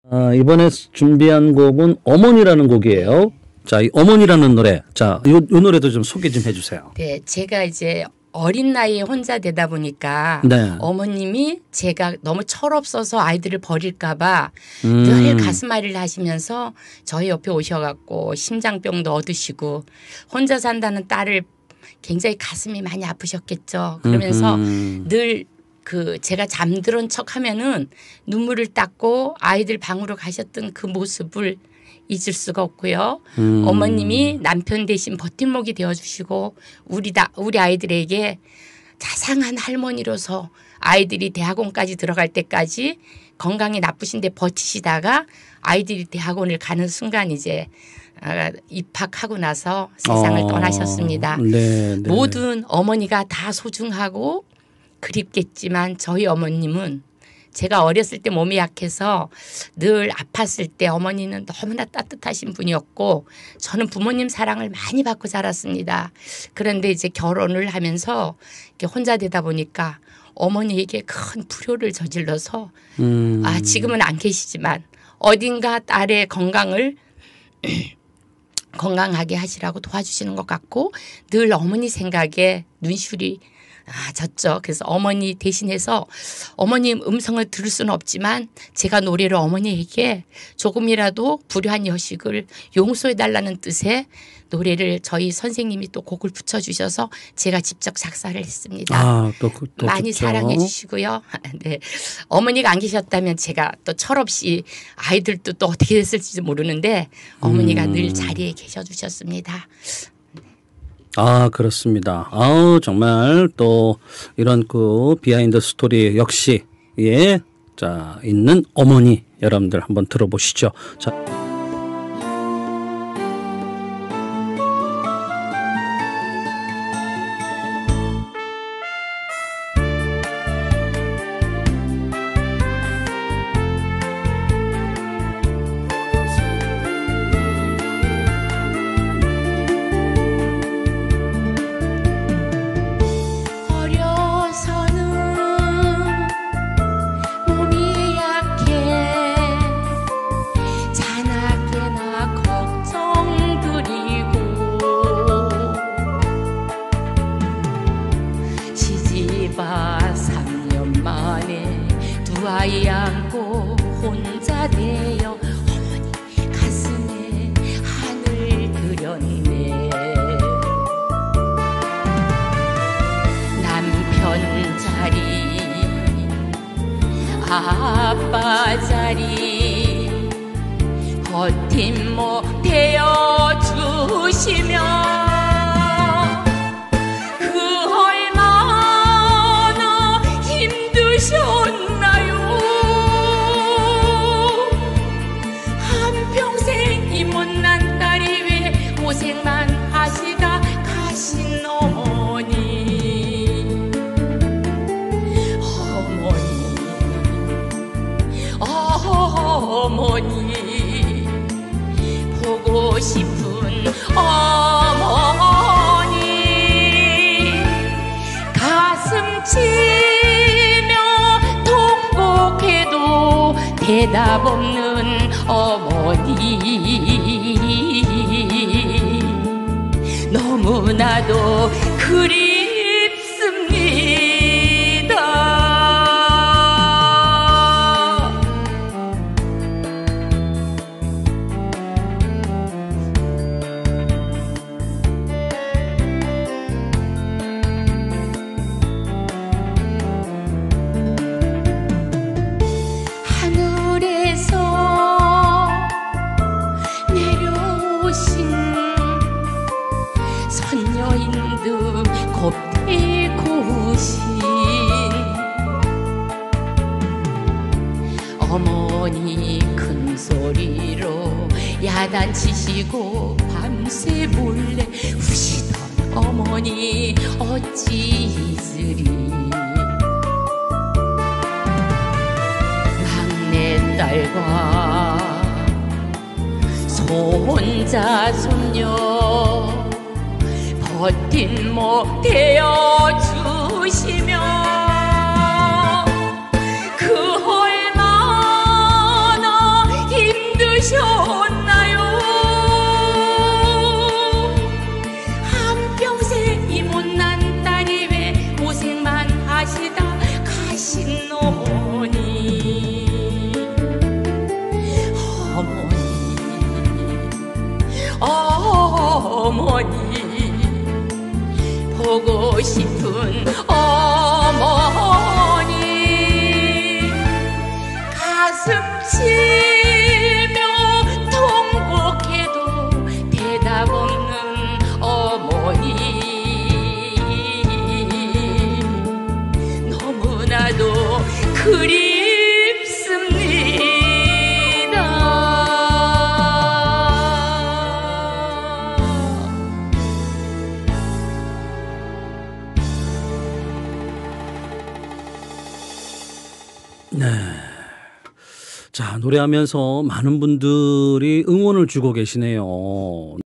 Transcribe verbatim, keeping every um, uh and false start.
아, 이번에 준비한 곡은 어머니라는 곡이에요. 자, 이 어머니라는 노래. 자, 요, 요 노래도 좀 소개 좀 해주세요. 네, 제가 이제 어린 나이에 혼자 되다 보니까 네. 어머님이 제가 너무 철없어서 아이들을 버릴까봐 음. 늘 가슴앓이를 하시면서 저희 옆에 오셔갖고 심장병도 얻으시고 혼자 산다는 딸을 굉장히 가슴이 많이 아프셨겠죠. 그러면서 음흠. 늘 그 제가 잠들은 척 하면은 눈물을 닦고 아이들 방으로 가셨던 그 모습을 잊을 수가 없고요. 음. 어머님이 남편 대신 버팀목이 되어주시고 우리 다 우리 아이들에게 자상한 할머니로서 아이들이 대학원까지 들어갈 때까지 건강이 나쁘신데 버티시다가 아이들이 대학원을 가는 순간 이제 입학하고 나서 세상을 어. 떠나셨습니다. 네, 네. 모든 어머니가 다 소중하고 그립겠지만 저희 어머님은 제가 어렸을 때 몸이 약해서 늘 아팠을 때 어머니는 너무나 따뜻하신 분이었고 저는 부모님 사랑을 많이 받고 자랐습니다. 그런데 이제 결혼을 하면서 이렇게 혼자 되다 보니까 어머니에게 큰 불효를 저질러서 음. 아 지금은 안 계시지만 어딘가 딸의 건강을 건강하게 하시라고 도와주시는 것 같고 늘 어머니 생각에 눈시울이 아, 졌죠. 그래서 어머니 대신해서 어머님 음성을 들을 수는 없지만 제가 노래로 어머니에게 조금이라도 불효한 여식을 용서해달라는 뜻의 노래를 저희 선생님이 또 곡을 붙여주셔서 제가 직접 작사를 했습니다. 아, 또, 또 많이 좋죠. 사랑해 주시고요. 네. 어머니가 안 계셨다면 제가 또 철없이 아이들도 또 어떻게 됐을지 모르는데 어머니가 음. 늘 자리에 계셔 주셨습니다. 아, 그렇습니다. 아우, 정말 또 이런 그 비하인드 스토리 역시 예, 자, 있는 어머니 여러분들 한번 들어보시죠. 자. 아이 안고 혼자 되어 어머니 가슴에 한을 그렸네. 남편 자리 아빠 자리 버팀목 되어주시며 고생만 하시다 가신 어머니 어머니 어머니 보고 싶은 어머니 가슴 치며 통곡해도 대답 없는 어머니 너무나도 그립습니다. 하늘에서 내려오신 선녀인 듯 곱게 고우신 어머니 큰 소리로 야단치시고 밤새 몰래 우시던 어머니 어찌 잊으리. 막내딸과 손자 손녀 버팀목 되어주시며 그 얼마나 노래하면서 많은 분들이 응원을 주고 계시네요.